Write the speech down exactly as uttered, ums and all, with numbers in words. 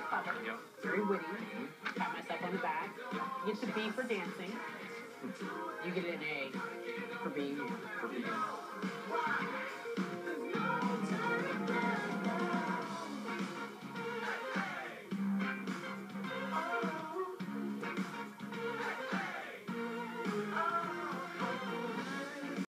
clever. Yep. Very witty. Pat myself on the back. You get the B for dancing. You get an A for being you. For being